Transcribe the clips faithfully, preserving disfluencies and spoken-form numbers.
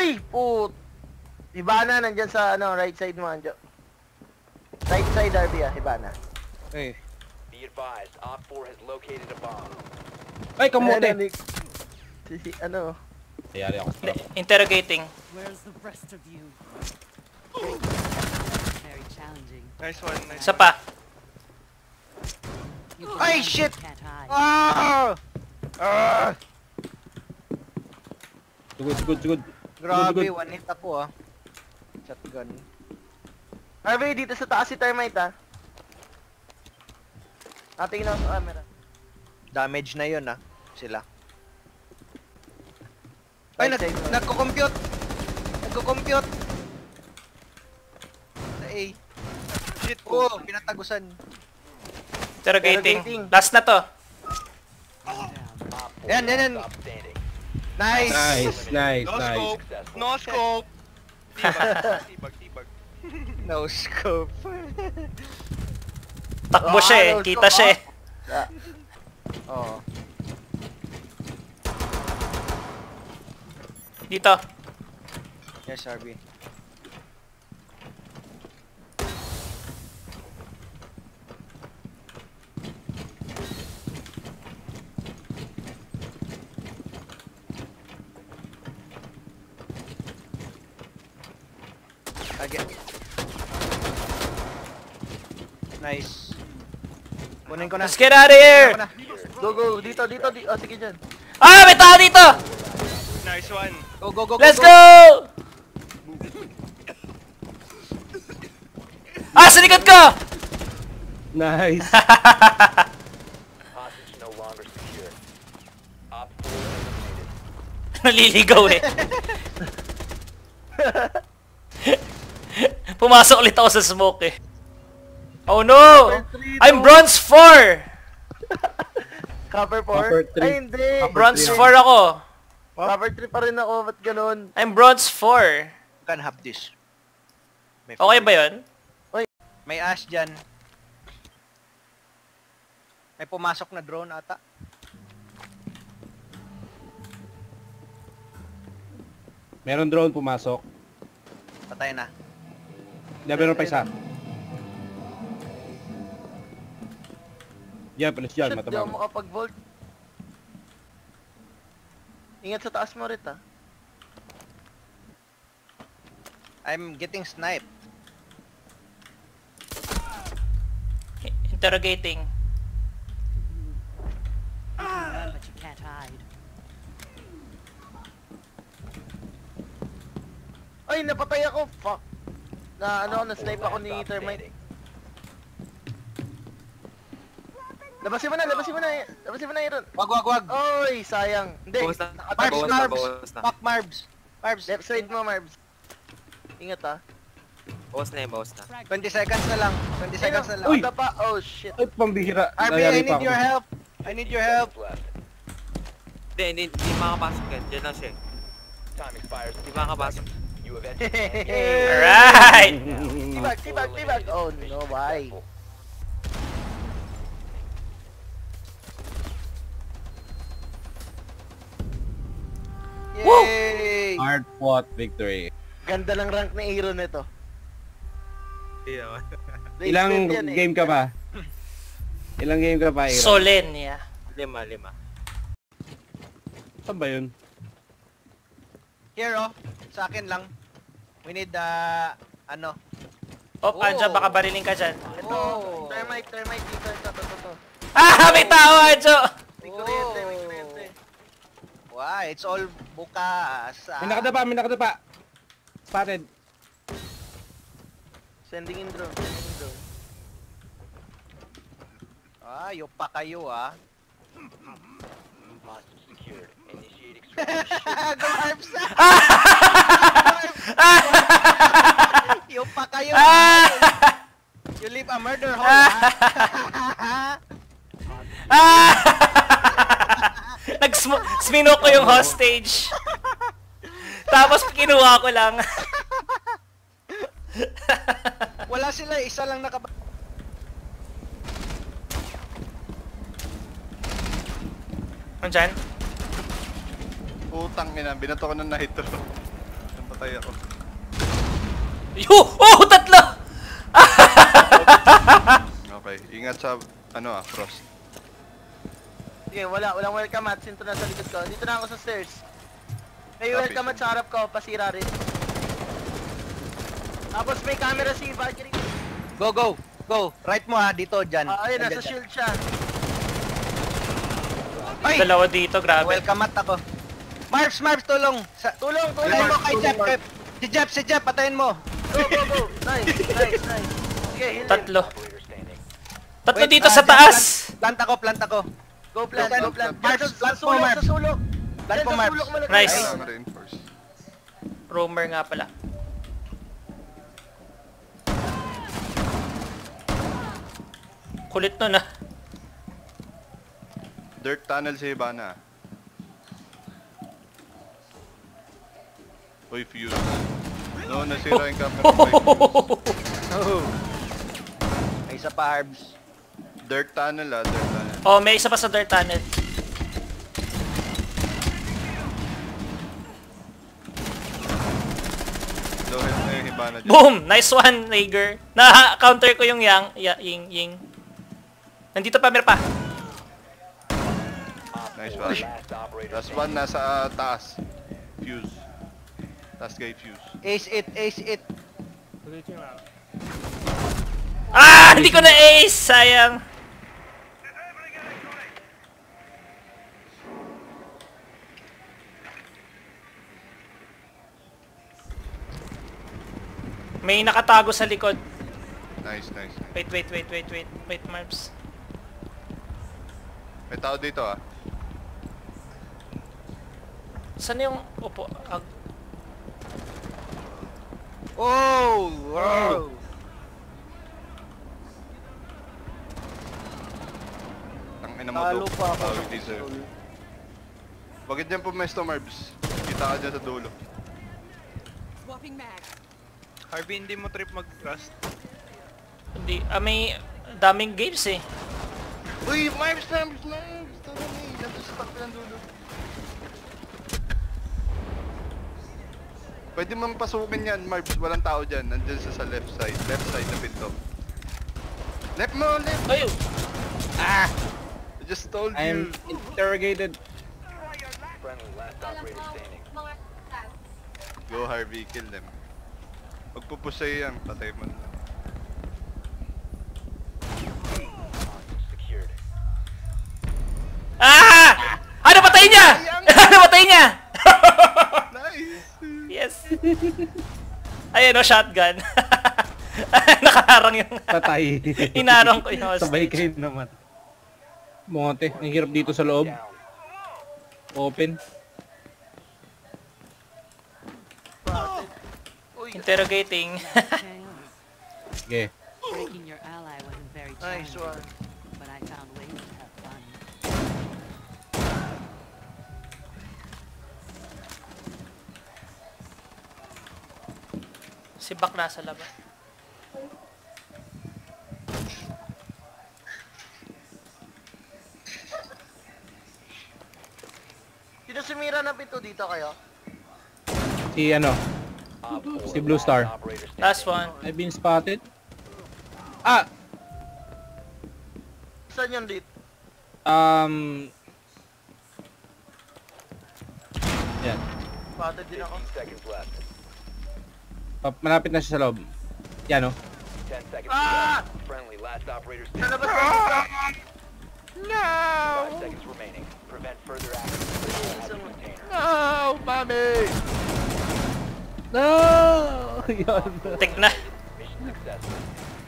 Ay! Put! Hibana, nandyan sa ano, right side mo, Anjo. Right side, R B ah, Hibana. Ay. Be advised, Op four has located a bomb. Ay, kamote! Si, si, ano? Ayari ako sa Interrogating. Where's the rest of you? Very challenging. Nice one, nice Isa pa. You can Ay, run, shit! you can't hide. Ah! Ah! Sugod, sugod, sugod. Grabe, one hit ako ah. Shotgun. R B, dito sa taas si Termite ah. Ah, tingin ako sa camera. Damage na yun ah. Sila. Ay, Right nag side mo. nagko-compute! Nagko-compute! Sa A. Shit Oo, po. oh, pinatagusan. Interrogating. Interrogating. Last na to. Op four Yan, yan, yan. stop standing. Nice! Nice, nice, No nice. scope. No scope. Tibag, tibag, tibag. No scope. Takbo siya eh. Ah, Kita siya eh. Ah. Oo. Dito. Yes, R B. Again. Nice. Kunin ko na. Let's get out of here! Kunin ko na. Go, go, dito, dito, dito. Oh, sige dyan. Ah! May tao dito! Nice one. Go, go, go, Let's go! go! Ah! Sa likod ko! Nice. Hostage no longer secure. Op four eliminated. Naliligaw eh. Pumasok ulit ako sa smoke eh. Oh no! I'm bronze four! Cover four? Cover three. Ay, hindi. Bronze four ako. Cover three pa rin ako. Ba't ganun? I'm bronze four. You can have this. May Okay ba yun? May ash dyan. May pumasok na drone ata. Meron drone pumasok. Patay na. Hindi, meron pa isa. Yan, palis dyan, Shit, di ako matabang. makapag-vault. Ingat sa taas mo rin ah. I'm getting sniped. Interrogating. You can run, but you can't hide. Ay, napatay ako! Fuck! Na ano, na-snipe ako ni Stop Termite. standing. Labasin mo na, labasin mo na! Labasin mo na, Aaron! Wag, wag, wag. Oy, sayang! Hindi! Bawas na. nakatay- Marbs, Bawas na, Marbs. bawas na. Fuck Marbs. Marbs. Left side mo, Marbs. Ingat ah. Bawas na yun, bawas na. twenty seconds na lang. twenty seconds na lang. Uy! Uy! pa! Oh shit! Ay, pambihira. R B, I Nayari pa need ako. your help. I need your help. Left. Hindi, hindi, hindi makapasok yan. Diyan lang siya. Time expires. Hindi makapasok. You have entered. Alright! Tibag, tibag, tibag! Oh no, why? Yay! Hard fought victory. Ganda lang rank na Aaron nito. Hindi naman. Ilang Basement yan, eh. game ka ba? Ilang game ka pa, Aaron? Solen, yeah. Lima, lima. Saan ba yun? Here oh. Sa akin lang. We need uh, ano. Oh, Anjo, baka barilin ka dyan. Ito, Oh. Termite, Termite, dito, ito, ito, ito. Ah! May tao, Anjo! May kuryente, may kuryente. Wow, it's all bukas. ah. May nakadapa, may nakadapa. Spotted. Sending in drone, sending in drone. Ah, yung pa kayo ah. Hostage secured. Initiate extraction. Go Arps! Yung pa kayo Ah! ah. You leave a murder hole ah. Ah! Nag-smino ko yung hostage. Tapos kinuha ko lang. Wala sila, isa lang nakaba... Andyan? Putang ina, binato ko ng nitro. Patay ako. Yo! Oh! Tatlo! Okay, ingat sa, ano ah, frost. Sige, wala. Walang welcome mat. Sinto na sa likod ko. Dito na ako sa stairs. May Copy, welcome mat sa harap ko. Pasira rin. Tapos may camera si Valkyrie. Go, go, go. Right mo ha, dito, dyan. Ah, ayun, nasa Nandyan, shield siya. Ay! Dalawa dito, grabe. Welcome mat ako. Marps, Marps, tulong! Sa Tulong, tulong! patayin mo kay Tulong, Jeff, Mark. Jeff. Si Jeff, si Jeff, patayin mo. Go, go, go! Nice, nice, nice. Sige, heal him. Tatlo. Operator standing. Tatlo Wait, dito ah, sa Jeff, taas! Plant, plant ako, plant ako. Go plant, Plant, go plant. plant, Sa- Sa plant mo, sulok, Mark. sa sulok. Plant Dyan mo, sa Marps. sulok malagay. Nice. Kailangan reinforce. Roamer nga pala. Kulit nun ah. Dirt tunnel si Hibana. Uy, fuse. No, nasira yung camera ko. Oh. May isa pa, Harbs. Dirt tunnel ah, dirt tunnel. Oh, may isa pa sa dirt tunnel. Low health na yung Hibana dyan. Boom! Nice one, Rager. Na-counter ko yung yang. Ya, ying, ying. Nandito pa, meron pa. Nice Four, one. last operator Last standing. one nasa ah, taas. Fuse. Taas kay fuse. Ace it, ace it. Ah! Hindi ko na ace! Sayang. May nakatago sa likod. Nice, nice. nice. Wait, wait, wait, wait, wait. Wait, Marps. May tao dito ah. Saan yung... Opo. Ag... Oh! Wow! Tangina mo Talo to. pa ako. Tawag dito. Bakit dyan pumesto, Marbs? Kita ka dyan sa dulo. Swapping mag. Harvey, hindi mo trip mag-trust. Hindi. Ah, may... Daming games eh. Uy, Marbs, Marbs, Marbs! Tara na eh. Nandun sa takpi ng dulo. Pwede mo pasukin yan, Marbs. Walang tao dyan. Nandun sa, sa left side. Left side na pinto. Left mo, left! Ay! Ah! I just told I'm you. interrogated. Friendly, last operator standing. Go, Harvey. Kill them. Magpupus sa'yo yan. Patay mo na. Secured. Ah! Ano patay niya? Ano patay niya? Nice! Yes. Ayun o, shotgun. Nakaharang yung... Patay. Inarang ko yung Sabay hostage. kayo naman. Monte, ang hirap dito sa loob. Down. Open. Interrogating. Sige. Breaking your ally wasn't very Nice challenging, one. but I found ways to have fun. Si Bak nasa labas. Sino sumira ng pinto dito kayo? Si ano, Op four, Si Blue last Star. operator standing. Last one. I've been spotted. Ah! Saan yun dito? Um... Yan. Spotted din ako. fifteen seconds left. Pa- Malapit na siya sa loob. Yan o. ten seconds Ah! left. Friendly, last operator Sa standing. labas na Five seconds remaining. Prevent further access to the hazard container. No, mami! No! Yan. Tik na. Mission successful.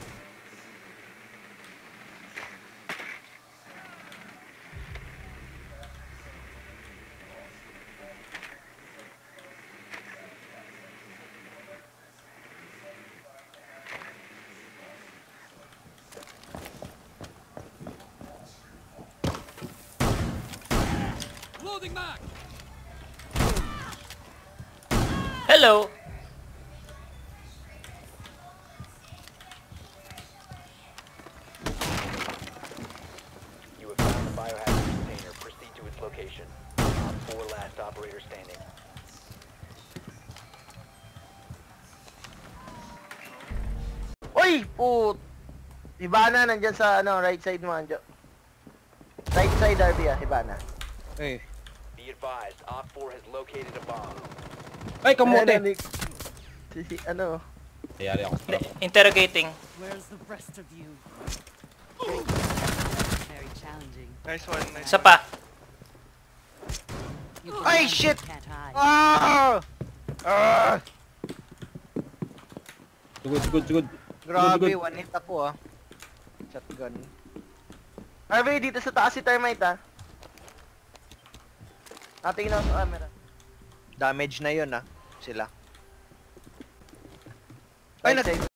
Hello. You have found the biohazard container. Proceed to its location. Op four, last operator standing. Ay! Put! Hibana, nandyan sa ano, right side mo, Anjo. Right side, R B ah, Hibana. Okay. Be advised, Op four has located a bomb. Ay, kamote! Ano, Nick? Si, si, ano? Ayari ako. Hindi, interrogating. Where's the rest of you? Very challenging. Nice one, nice Isa one. pa. You can Ay, run, shit! but can't hide. Ah! Ah! Good, good, good. Grabe, Good, good. one hit ako ah. Shotgun. R B, dito sa taas si Termite ah. Natingin ako sa camera. Damage na yun ah. Sila. Right Ay, nag- side.